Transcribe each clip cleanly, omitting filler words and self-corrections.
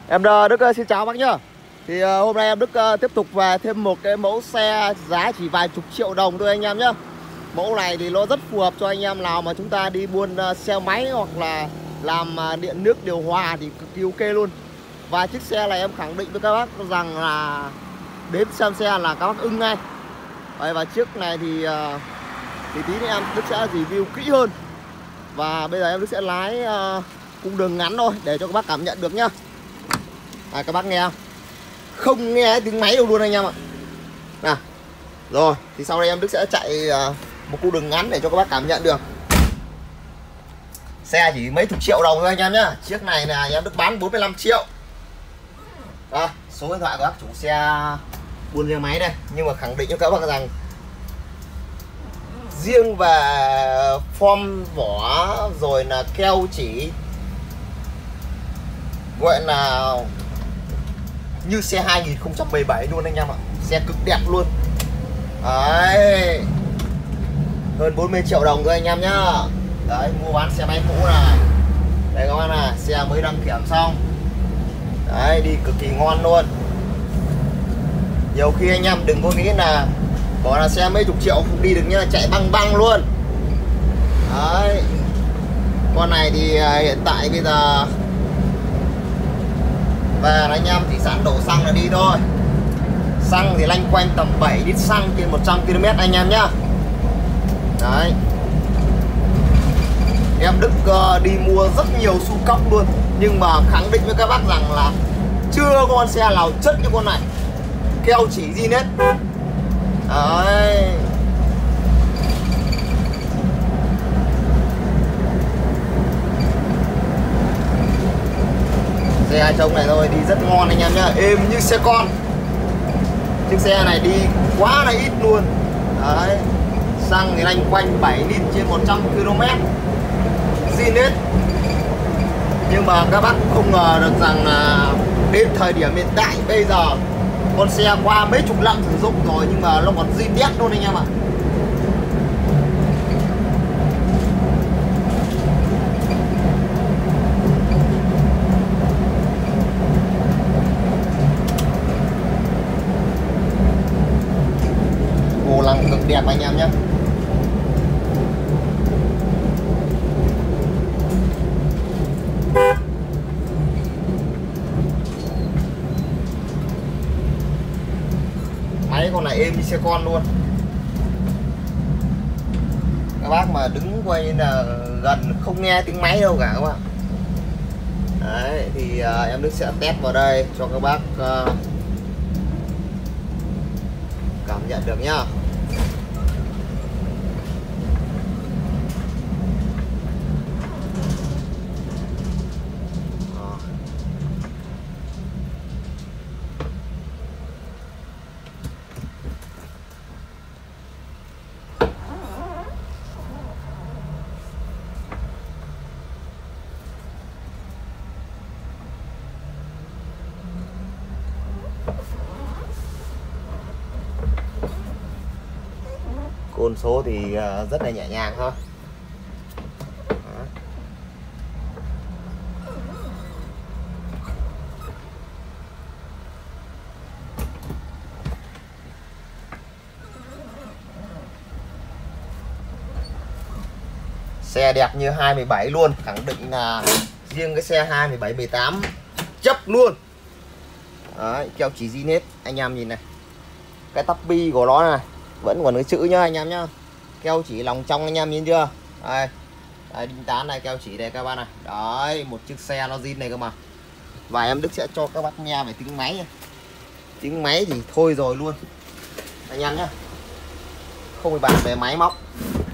Em Đức xin chào bác nhá. Thì hôm nay em Đức tiếp tục về thêm một cái mẫu xe giá chỉ vài chục triệu đồng thôi anh em nhá. Mẫu này thì nó rất phù hợp cho anh em nào mà chúng ta đi buôn xe máy hoặc là làm điện nước điều hòa thì cực kỳ ok luôn. Và chiếc xe này em khẳng định với các bác rằng là đến xem xe là các bác ưng ngay. Đấy, và chiếc này thì tí nữa em Đức sẽ review kỹ hơn. Và bây giờ em Đức sẽ lái cung đường ngắn thôi để cho các bác cảm nhận được nhá. Các bác nghe không nghe tiếng máy đâu luôn anh em ạ. Nào, rồi thì sau đây em Đức sẽ chạy một cung đường ngắn để cho các bác cảm nhận được. Xe chỉ mấy chục triệu đồng thôi anh em nhá. Chiếc này là em Đức bán 45 triệu. Số điện thoại của bác chủ xe buôn xe máy đây. Nhưng mà khẳng định cho các bác rằng riêng về form vỏ rồi là keo chỉ gọi là như xe 2017 luôn anh em ạ. Xe cực đẹp luôn. Đấy, hơn 40 triệu đồng thôi anh em nhá. Đấy, mua bán xe máy cũ này. Đây các bác này, xe mới đăng kiểm xong. Đấy, đi cực kỳ ngon luôn. Nhiều khi anh em đừng có nghĩ là bỏ là xe mấy chục triệu không đi được nhá, chạy băng băng luôn. Đấy, con này thì hiện tại bây giờ về anh em chỉ sẵn đổ xăng là đi thôi. Xăng thì lanh quanh tầm 7 lít xăng trên 100 km anh em nhá. Đấy, em Đức đi mua rất nhiều su cóc luôn. Nhưng mà khẳng định với các bác rằng là chưa có con xe nào chất như con này. Keo chỉ zin hết. Đấy, xe trông này thôi đi rất ngon anh em nhá, êm như xe con. Chiếc xe này đi quá là ít luôn. Đấy, xăng thì lanh quanh 7 lít trên 100 km zin hết. Nhưng mà các bác cũng không ngờ được rằng là đến thời điểm hiện tại bây giờ con xe qua mấy chục năm sử dụng rồi nhưng mà nó còn zin đét luôn anh em ạ. Vô lăng cực đẹp anh em nhé. Máy con này êm như xe con luôn. Các bác mà đứng quay là gần không nghe tiếng máy đâu cả các bạn. Đấy, thì em Đức sẽ test vào đây cho các bác cảm nhận được nhá. Côn số thì rất là nhẹ nhàng thôi. Xe đẹp như 217 luôn, khẳng định là riêng cái xe 217 18 chấp luôn. Đấy, keo chỉ zin hết. Anh em nhìn này, cái tắp bi của nó này vẫn còn cái chữ nhá anh em nhá. Keo chỉ lòng trong anh em nhìn chưa. Đây, đây đinh tán này, keo chỉ đây các bạn này. Đấy, một chiếc xe nó zin này cơ mà. Và em Đức sẽ cho các bác nghe về tiếng máy này. Tiếng máy thì thôi rồi luôn anh em nhá, không phải bàn về máy móc,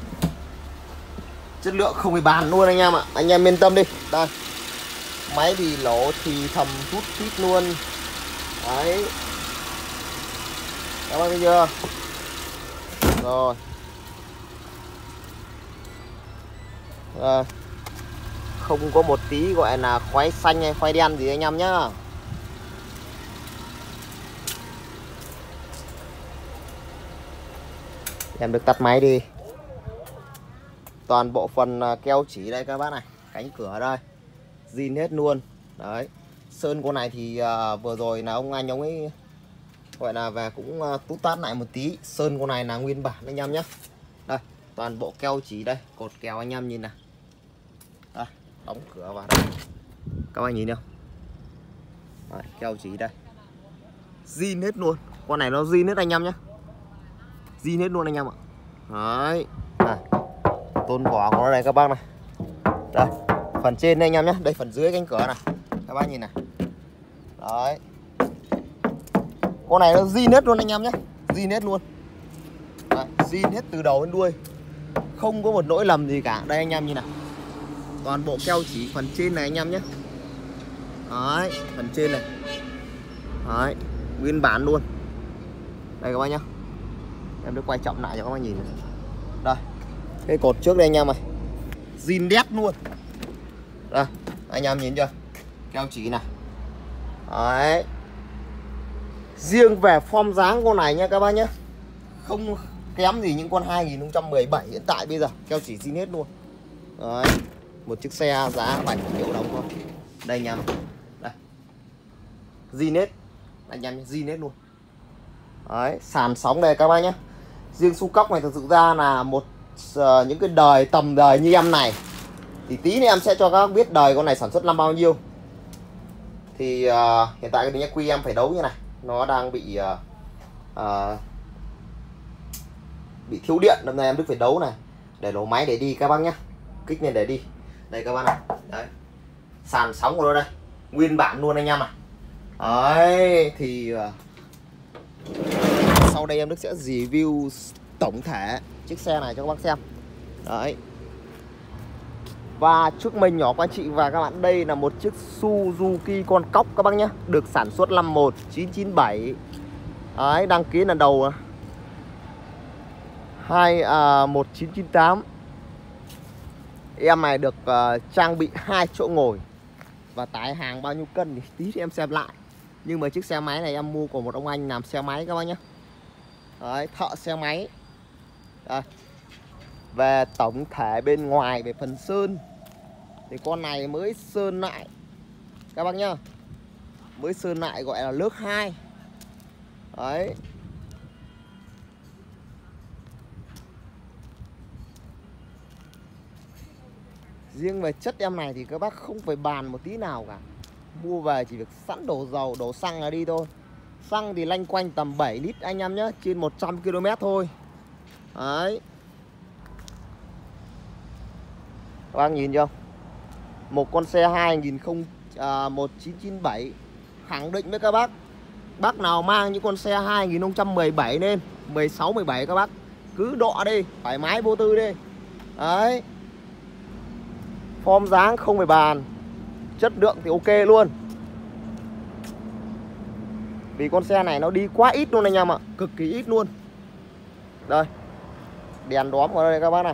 chất lượng không phải bàn luôn anh em ạ. Anh em yên tâm đi. Đây, máy thì lỗ thì thầm tút tít luôn. Đấy, các bác thấy chưa. Rồi, không có một tí gọi là khoái xanh hay khoái đen gì anh em nhá. Em được tắt máy đi. Toàn bộ phần keo chỉ đây các bác này, cánh cửa đây zin hết luôn. Đấy, Sơn con này thì vừa rồi là ông ấy gọi là về cũng tút tát lại một tí. Sơn con này là nguyên bản anh em nhé. Đây, toàn bộ keo chỉ đây, cột kèo anh em nhìn này. Đây, đóng cửa vào đây. Các bạn nhìn không? Đấy, keo chỉ đây. Zin hết luôn. Con này nó zin hết anh em nhé. Zin hết luôn anh em ạ. Đấy. Này. Tôn vỏ của nó này các bác này. Đây, phần trên đây anh em nhé. Đây phần dưới cánh cửa này. Các bác nhìn này. Đấy. Con này nó zin hết luôn anh em nhé. Zin hết luôn. Đấy, zin hết từ đầu đến đuôi. Không có một lỗi lầm gì cả. Đây anh em nhìn này. Toàn bộ keo chỉ phần trên này anh em nhé. Đấy, phần trên này. Đấy, nguyên bản luôn. Đây các bác nhá. Em được quay trọng lại cho các bác nhìn này. Đây, cái cột trước đây anh em này. Zin đét luôn. Đây, anh em nhìn chưa? Keo chỉ này. Đấy. Riêng về form dáng con này nha các bác nhé, không kém gì những con 2017 hiện tại bây giờ. Keo chỉ zin hết luôn. Đấy. Một chiếc xe giá 7 triệu đồng thôi. Đây anh em. Đây. Zin hết. Anh em zin hết luôn. Đấy, sàn sóng đây các bác nhé. Riêng su cóc này thực sự ra là một những cái đời tầm đời như em này thì tí nữa em sẽ cho các bác biết đời con này sản xuất năm bao nhiêu. Thì hiện tại cái bình ắc quy em phải đấu như này, nó đang bị thiếu điện, năm nay em Đức phải đấu này để nổ máy để đi các bác nhé. Kích lên để đi. Đây các bác này. Đấy. Sàn sóng của nó đây, nguyên bản luôn anh em ạ. Đấy thì sau đây em Đức sẽ review tổng thể chiếc xe này cho các bác xem. Đấy. Và trước mình nhỏ các anh chị và các bạn, đây là một chiếc Suzuki con cóc các bác nhé. Được sản xuất năm 1997. Đấy, đăng ký lần đầu 1998. Em này được trang bị 2 chỗ ngồi. Và tải hàng bao nhiêu cân thì tí thì em xem lại. Nhưng mà chiếc xe máy này em mua của một ông anh làm xe máy các bác nhé. Đấy, thợ xe máy. Đây. Về tổng thể bên ngoài, về phần sơn thì con này mới sơn lại các bác nhá. Mới sơn lại gọi là lớp 2. Đấy. Riêng về chất em này thì các bác không phải bàn một tí nào cả. Mua về chỉ việc sẵn đổ dầu, đổ xăng là đi thôi. Xăng thì lanh quanh tầm 7 lít anh em nhé, trên 100 km thôi. Đấy. Các bác nhìn chưa? Một con xe 1997. Khẳng định với các bác, bác nào mang những con xe 2017 lên 16, 17 các bác cứ đọ đi, thoải mái vô tư đi. Đấy. Form dáng không phải bàn. Chất lượng thì ok luôn. Vì con xe này nó đi quá ít luôn anh em ạ. Cực kỳ ít luôn. Đây. Đèn đóm của đây các bác này.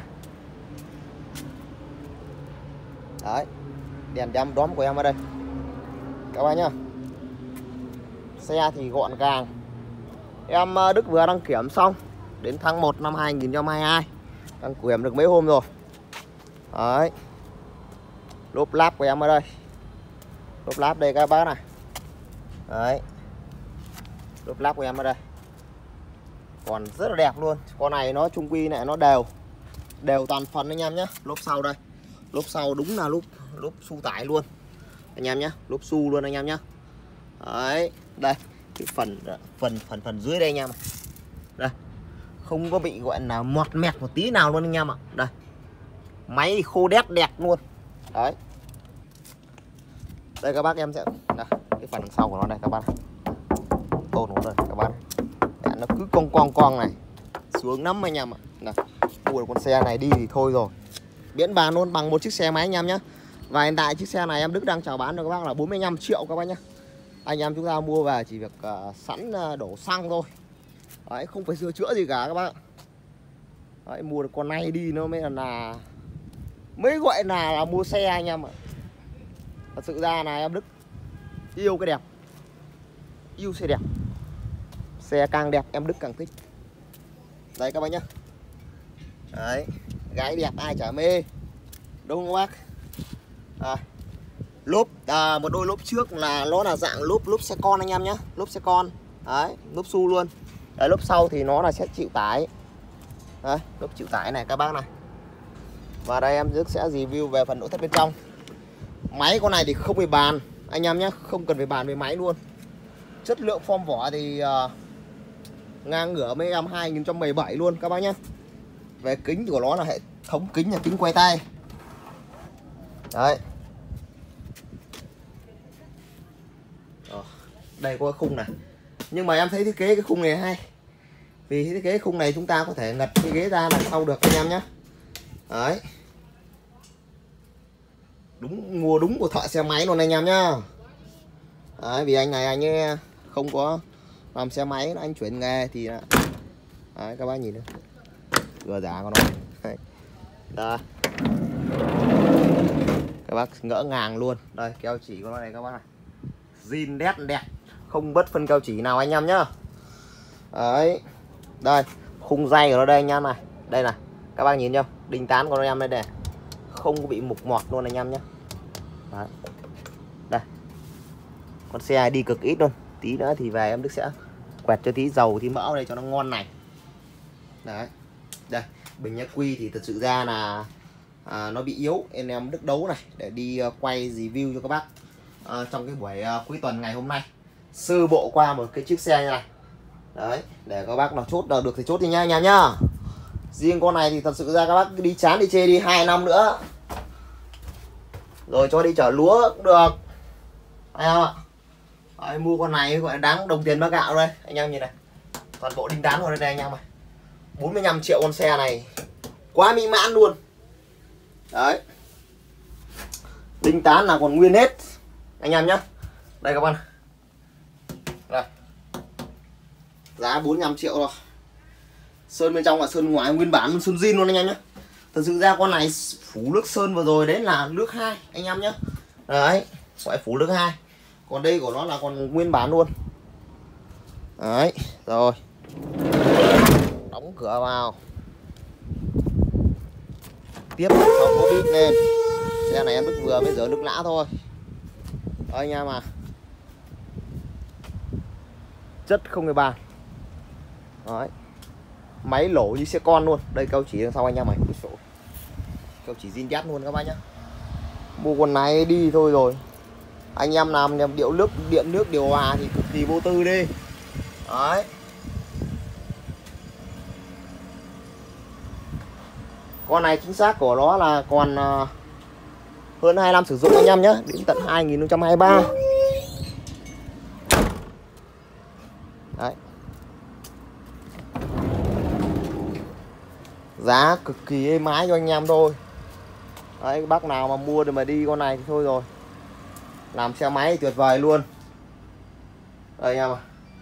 Đấy. Đèn đóm của em ở đây các bác nhá. Xe thì gọn gàng. Em Đức vừa đăng kiểm xong. Đến tháng 1 năm 2022. Đăng kiểm được mấy hôm rồi. Đấy. Lốp láp của em ở đây. Lốp láp đây các bác này. Đấy. Lốp láp của em ở đây. Còn rất là đẹp luôn. Con này nó chung quy này nó đều toàn phần anh em nhé. Lốp sau đây. Lốp sau đúng là lốp xu tải luôn anh em nhé. Lốp xu luôn anh em nhé. Đấy. Đây. Cái phần dưới đây anh em. Đây. Không có bị gọi là mọt mẹt một tí nào luôn anh em ạ. Đây. Máy khô đét đẹp luôn. Đấy. Đây các bác em sẽ đây, cái phần sau của nó đây các bác này. Tôn nó đây các bác này. Đấy, nó cứ cong này. Xuống lắm anh em ạ. Này, mua được con xe này đi thì thôi rồi. Miễn bàn luôn bằng một chiếc xe máy anh em nhé. Và hiện tại chiếc xe này em Đức đang chào bán cho các bác là 45 triệu các bác nhé. Anh em chúng ta mua về chỉ việc sẵn đổ xăng thôi. Đấy, không phải sửa chữa gì cả các bác. Đấy, mua được con này đi nó mới mới gọi là mua xe anh em ạ. Thật sự ra là em Đức yêu cái đẹp, yêu xe đẹp. Xe càng đẹp em Đức càng thích. Đấy các bác nhá. Đấy, gái đẹp ai chả mê, đúng không các bác? Lốp một đôi lốp trước là nó là dạng lốp xe con anh em nhé, lốp xe con đấy, lốp xu luôn. Đấy, lốp sau thì nó là sẽ chịu tải. Đấy, lốp chịu tải này các bác này. Và đây em Đức sẽ review về phần nội thất bên trong. Máy con này thì không phải bàn anh em nhé, không cần phải bàn về máy luôn. Chất lượng form vỏ thì ngang ngửa với em 2017 luôn các bác nhé. Về kính của nó là hệ thống kính là kính quay tay. Đấy. Đây có cái khung này. Nhưng mà em thấy thiết kế cái khung này hay. Vì thiết kế cái khung này chúng ta có thể ngật cái ghế ra đằng sau được anh em nhé. Đấy. Mua đúng của thợ xe máy luôn anh em nhá. Đấy, vì anh này anh ấy không có làm xe máy, anh chuyển nghề thì đấy, các bác nhìn nữa. Vừa giá của nó. Đấy. Đây. Các bác ngỡ ngàng luôn. Đây keo chỉ của nó này các bác này. Zin đét đẹp, không bớt phân keo chỉ nào anh em nhá. Đấy. Đây, khung dây của nó đây anh em này. Đây này, các bác nhìn chưa? Đinh tán của nó em đây này. Không có bị mục mọt luôn anh em nhé. Đấy. Đây. Con xe đi cực ít luôn. Tí nữa thì về em Đức sẽ quẹt cho tí dầu tí mỡ đây cho nó ngon này. Đấy. Đây, bình ắc quy thì thật sự ra là nó bị yếu nên em Đức đấu này để đi quay review cho các bác trong cái buổi cuối tuần ngày hôm nay. Sơ bộ qua một cái chiếc xe như này. Đấy, để các bác nào chốt được thì chốt đi nha anh em nhá. Riêng con này thì thật sự ra các bác đi chán đi chê đi 2 năm nữa rồi cho đi chở lúa cũng được anh em ạ. Đấy, mua con này gọi là đáng đồng tiền bác gạo đây anh em nhìn này. Toàn bộ đinh tán vào đây anh em ơi. 45 triệu con xe này quá mỹ mãn luôn. Đấy, đinh tán là còn nguyên hết anh em nhé. Đây các bạn, đây giá 45 triệu rồi. Sơn bên trong là sơn ngoài nguyên bản, sơn zin luôn anh em nhé. Thật sự ra con này phủ nước sơn vừa rồi đấy là nước 2 anh em nhé. Đấy, gọi phủ nước 2. Còn đây của nó là còn nguyên bản luôn. Đấy, rồi. Đóng cửa vào. Tiếp sau có bít lên. Xe này em Đức vừa mới rửa nước lã thôi. Đó anh em à. Chất không hề bàn. Đấy. Máy lổ như xe con luôn. Đây keo chỉ đằng sau anh em mày. Keo chỉ zin đét luôn các bác nhá. Mua con này đi thôi rồi. Anh em làm điện nước điều hòa thì cực kỳ vô tư đi. Đấy. Con này chính xác của nó là còn hơn 2 năm sử dụng anh em nhé. Đến tận 2023. Đấy. Giá cực kỳ êm ái cho anh em thôi. Đấy, bác nào mà mua để mà đi con này thì thôi rồi. Làm xe máy tuyệt vời luôn. Đây anh em ạ.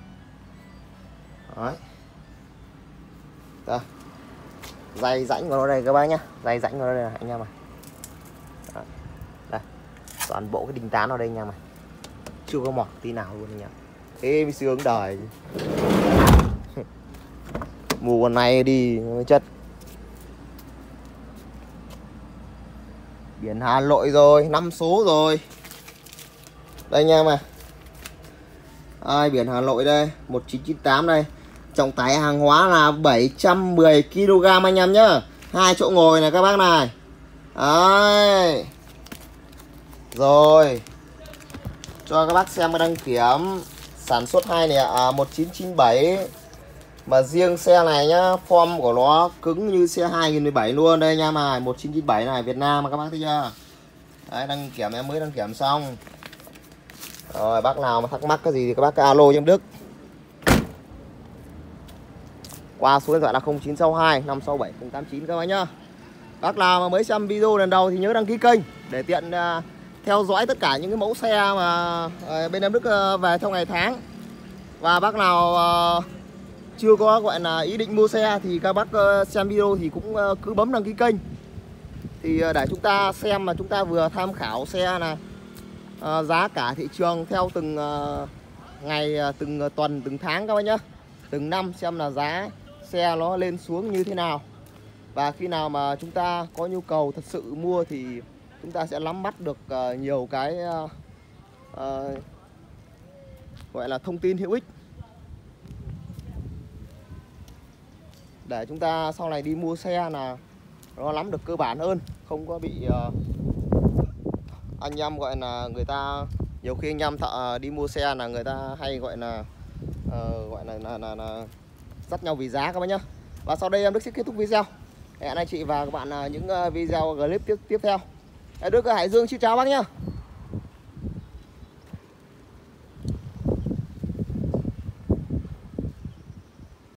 Đấy. Đây. Dây rãnh của nó đây các bác nhá. Dây rãnh của nó đây này anh em ạ. Đây. Toàn bộ cái đinh tán ở đây anh em ạ. Chưa có mọt tí nào luôn anh em. Thế mới sướng đời. Mùa này đi mới chất. Biển Hà Nội rồi, 5 số rồi. Đây nha mà. Biển Hà Nội đây, 1998 đây. Trọng tải hàng hóa là 710 kg anh em nhá. 2 chỗ ngồi này các bác này. Đấy. Rồi. Cho các bác xem cái đăng kiểm sản xuất 2 này 1997. Mà riêng xe này nhá, form của nó cứng như xe 2017 luôn đây nha mà, 1997 này Việt Nam mà các bác thấy chưa? Đấy, đăng kiểm em mới đăng kiểm xong. Rồi bác nào mà thắc mắc cái gì thì các bác alo cho em Đức. Qua số điện thoại là 0962 567 089 các bác nhá. Bác nào mà mới xem video lần đầu thì nhớ đăng ký kênh để tiện theo dõi tất cả những cái mẫu xe mà bên em Đức về theo ngày tháng. Và bác nào chưa có gọi là ý định mua xe thì các bác xem video thì cũng cứ bấm đăng ký kênh. Thì để chúng ta xem mà chúng ta vừa tham khảo xe là giá cả thị trường theo từng ngày, từng tuần, từng tháng các bác nhá. Từng năm xem là giá xe nó lên xuống như thế nào. Và khi nào mà chúng ta có nhu cầu thật sự mua thì chúng ta sẽ nắm bắt được nhiều cái gọi là thông tin hữu ích để chúng ta sau này đi mua xe là nó nắm được cơ bản hơn, không có bị anh em gọi là người ta nhiều khi anh em đi mua xe là người ta hay gọi là dắt nhau vì giá các bác nhá. Và sau đây em Đức sẽ kết thúc video. Hẹn anh chị và các bạn những video clip tiếp theo. Đức ở Hải Dương xin chào bác nhá.